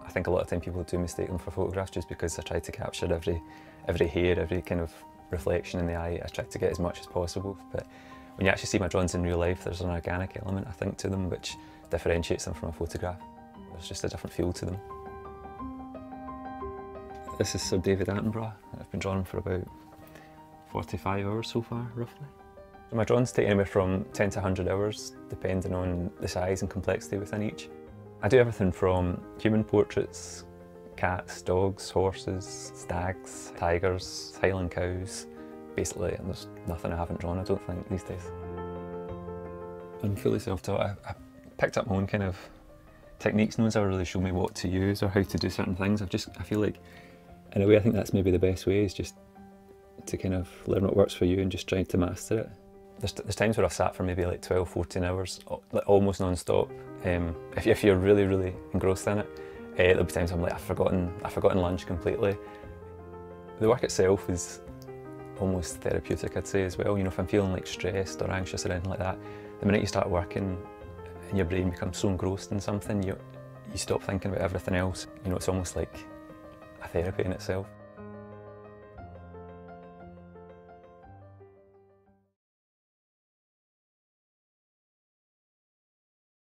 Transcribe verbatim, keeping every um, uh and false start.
I think a lot of time people do mistake them for photographs just because I try to capture every, every hair, every kind of reflection in the eye. I try to get as much as possible, but when you actually see my drawings in real life, there's an organic element, I think, to them which differentiates them from a photograph. There's just a different feel to them. This is Sir David Attenborough. I've been drawing for about forty-five hours so far, roughly. So my drawings take anywhere from ten to one hundred hours, depending on the size and complexity within each. I do everything from human portraits, cats, dogs, horses, stags, tigers, Highland cows, basically, and there's nothing I haven't drawn, I don't think, these days. I'm fully self-taught. I, I picked up my own kind of techniques. No one's ever really shown me what to use or how to do certain things. I've just, I feel like, in a way, I think that's maybe the best way, is just to kind of learn what works for you and just try to master it. There's, there's times where I've sat for maybe like twelve, fourteen hours, like almost non-stop. Um, if, if you're really, really engrossed in it, uh, there'll be times I'm like, I've forgotten, I've forgotten lunch completely. The work itself is almost therapeutic, I'd say, as well. You know, if I'm feeling like stressed or anxious or anything like that, the minute you start working and your brain becomes so engrossed in something, you, you stop thinking about everything else. You know, it's almost like a therapy in itself.